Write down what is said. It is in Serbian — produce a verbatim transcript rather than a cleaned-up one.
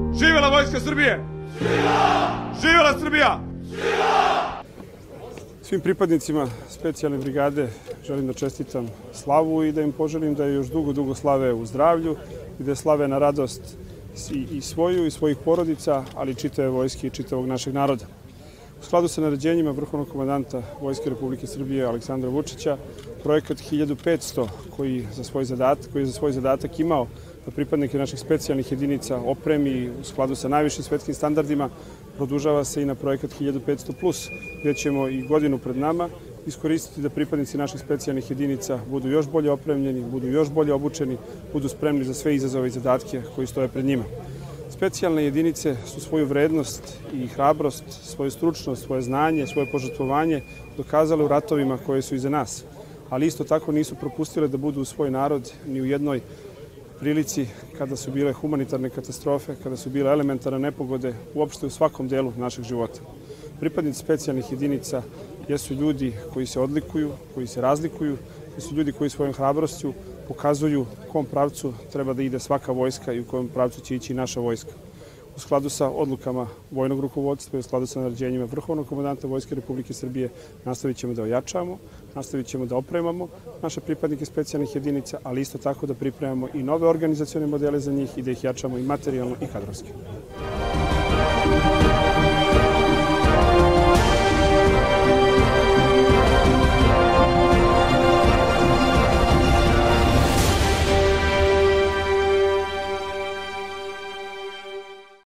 Živela Vojska Srbije! Živela Srbija! Svim pripadnicima specijalne brigade želim da čestitam slavu i da im poželim da još dugo, dugo slave u zdravlju i da slave na radost i svoju i svojih porodica, ali i čitave vojske i čitavog našeg naroda. U skladu sa naređenjima Vrhovnog komandanta Vojske Republike Srbije Aleksandra Vučića, projekat hiljadu petsto koji za svoj zadatak, koji je za svoj zadatak imao da pripadnike naših specijalnih jedinica opremi u skladu sa najvišim svetskim standardima, produžava se i na projekat hiljadu petsto plus, gde ćemo i godinu pred nama iskoristiti da pripadnici naših specijalnih jedinica budu još bolje opremljeni, budu još bolje obučeni, budu spremni za sve izazove i zadatke koji stoje pred njima. Specijalne jedinice su svoju vrednost i hrabrost, svoju stručnost, svoje znanje, svoje požrtvovanje dokazale u ratovima koje su iza nas, ali isto tako nisu propustile da budu u svoj narod ni u jednoj prilici kada su bile humanitarne katastrofe, kada su bile elementarne nepogode, uopšte u svakom delu našeg života. Pripadnici specijalnih jedinica jesu ljudi koji se odlikuju, koji se razlikuju, jesu ljudi koji svojom hrabrošću pokazuju u kom pravcu treba da ide svaka vojska i u kom pravcu će ići i naša vojska. U skladu sa odlukama vojnog rukovodstva i u skladu sa naređenjima Vrhovnog komandanta Vojske Republike Srbije nastavit ćemo da ojačamo, nastavit ćemo da opremamo naše pripadnike specijalnih jedinica, ali isto tako da pripremamo i nove organizacione modele za njih i da ih jačamo i materijalno i kadrovski.